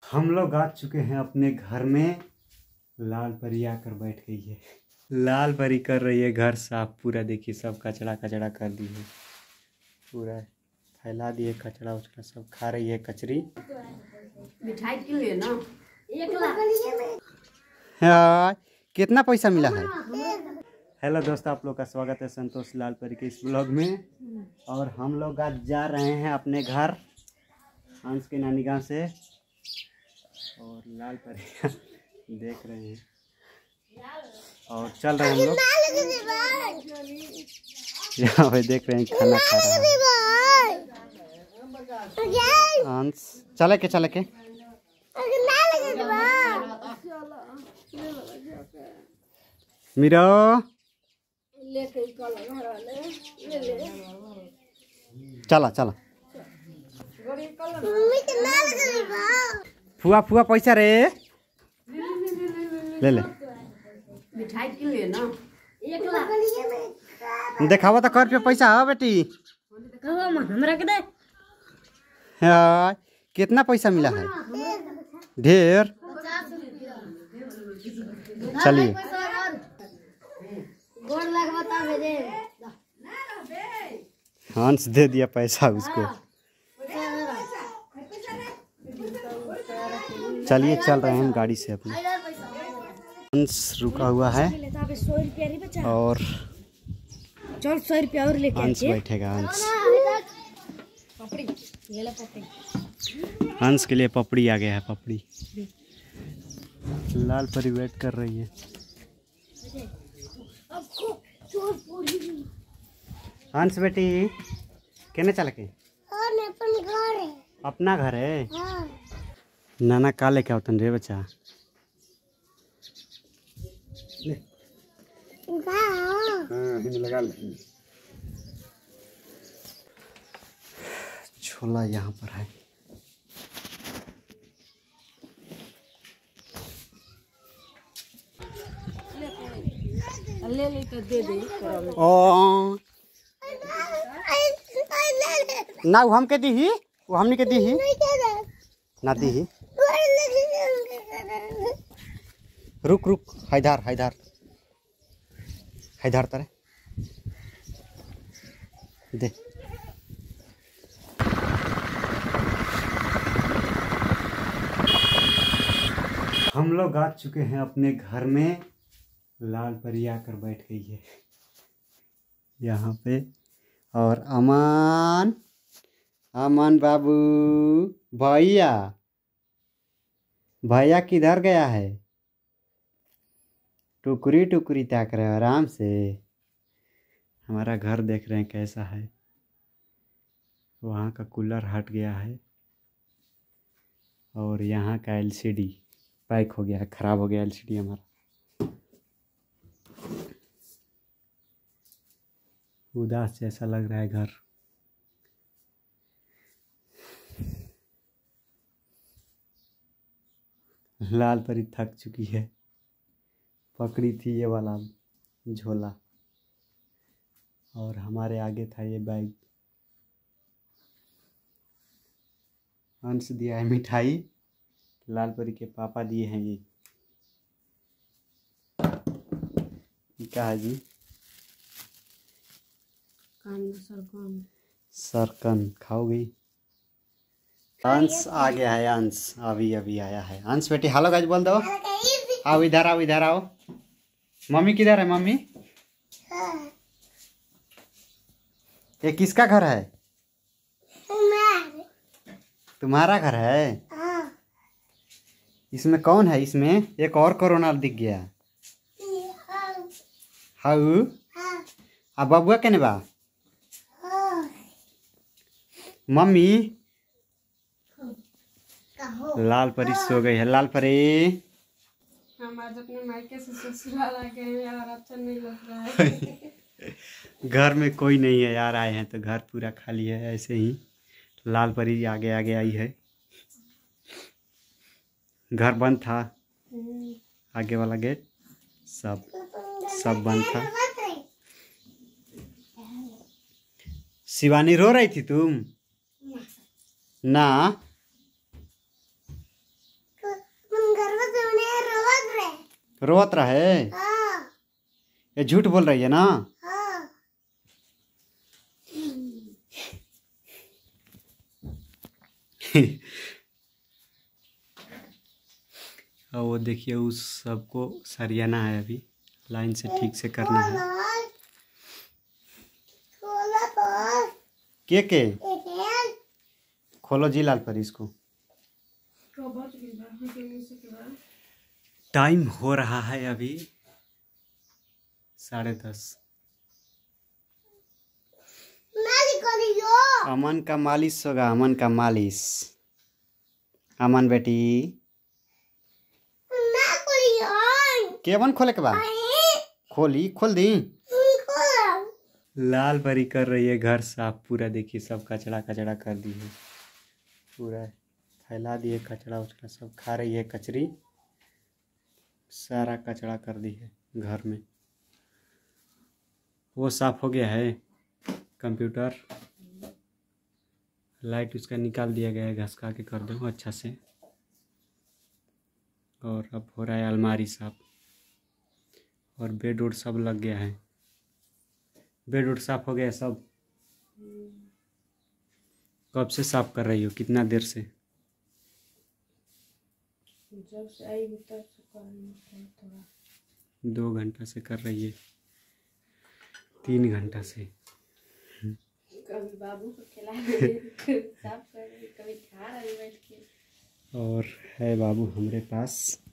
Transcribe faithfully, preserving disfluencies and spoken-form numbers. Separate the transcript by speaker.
Speaker 1: हम लोग आ चुके हैं अपने घर में। लाल परी आकर बैठ गई है। लाल परी कर रही है घर साफ। पूरा देखिए सब कचड़ा कचड़ा कर दी है, पूरा फैला दिए कचड़ा उचड़ा, सब खा रही है कचरी।
Speaker 2: मिठाई के लिए ना एक लाख।
Speaker 1: हाँ, कितना पैसा मिला है? हेलो दोस्तों, आप लोग का स्वागत है संतोष लाल परी के इस ब्लॉग में। और हम लोग आज जा रहे हैं अपने घर हंस के नानी गांव से। और लाल परी देख रहे हैं और चल रहे हैं हम लोग। यहाँ पे देख रहे हैं खाना खा रहे हैं हंस। चले के चले के मीरा चला चला। फुआ फुआ पैसा रे ले ले।
Speaker 2: मिठाई के लिए ना एक लाख।
Speaker 1: देखावा तो कर पे पैसा हो बेटी।
Speaker 2: हमरा के दे।
Speaker 1: हाँ, कितना पैसा मिला है? ढेर। चलिए हंस दे दिया पैसा उसको। चलिए चल रहे हैं हम गाड़ी से अपने। हंस रुका हुआ है और
Speaker 2: सौ रुपया और लेके
Speaker 1: हंस बैठेगा। हंस हंस के लिए पपड़ी आ गया है। पपड़ी लाल परी वेट कर रही है। हंस बेटी कहने चल के अपना घर है। नाना का लेके आवतन रे बच्चा। लगा ले। छोला यहाँ पर है।
Speaker 2: ले ले तो दे दे।
Speaker 1: ओ ना वो हम के दी ही, वो हमने के दी ही ना दी ही। रुक रुक हैदार हैदार हैदार तारे दे। हम लोग आ चुके हैं अपने घर में। लाल परी आकर बैठ गई है यहाँ पे। और अमन अमन बाबू भैया भैया किधर गया है? टुकड़ी टुकड़ी ताक रहे हो आराम से। हमारा घर देख रहे हैं कैसा है। वहाँ का कूलर हट गया है और यहाँ का एलसीडी पैक हो गया है, ख़राब हो गया एलसीडी हमारा। उदास जैसा लग रहा है घर। लाल परी थक चुकी है। पकड़ी थी ये वाला झोला और हमारे आगे था ये बैग। हंस दिया है मिठाई। लाल परी के पापा दिए हैं ये। क्या है जी?
Speaker 2: सरकन
Speaker 1: सरकन खाओगी? हंस आ गया है। हंस अभी अभी आया है। हंस बेटी हेलो गाइस बोल दो। आओ इधर आओ इधर आओ। मम्मी किधर है? मम्मी ये किसका घर है? तुम्हारा घर है? इसमें कौन है? इसमें एक और कोरोना दिख गया। हाउ आ बबुआ केने बा? मम्मी लाल परी सो गई है। लाल परी
Speaker 2: हम आज अपने मायके से ससुराल आ गए हैं यार। अच्छा नहीं लग रहा है।
Speaker 1: घर में कोई नहीं है यार। आए हैं तो घर पूरा खाली है ऐसे ही। लाल परी आगे आगे आई है। घर बंद था, आगे वाला गेट सब सब बंद था। शिवानी रो रही थी तुम? ना रोत रहा है? ये झूठ बोल रही है ना? और वो देखिए उस सबको सरियाना है, अभी लाइन से ठीक से करना है। के के खोलो जी लाल पर इसको। टाइम हो रहा है अभी साढ़े दस। अमन का मालिश होगा, अमन का मालिश। अमन बेटी केवन खोले के बाद खोली खोल दी। लाल परी कर रही है घर साफ पूरा। देखिए सब कचड़ा कचड़ा कर दी है, पूरा फैला दिए कचड़ा उचड़ा, सब खा रही है कचरी, सारा कचड़ा कर दी है घर में। वो साफ हो गया है कंप्यूटर, लाइट उसका निकाल दिया गया है, घसका के कर दो अच्छा से। और अब हो रहा है अलमारी साफ, और बेड उड सब लग गया है। बेड उड साफ हो गया सब। कब से साफ कर रही हो, कितना देर से?
Speaker 2: जब से आई तब से थोड़ा
Speaker 1: दो घंटा से कर रही है, तीन घंटा से।
Speaker 2: कभी बाबू को खिला साफ कर रही, कभी खा रही बैठ के।
Speaker 1: और है बाबू हमारे पास।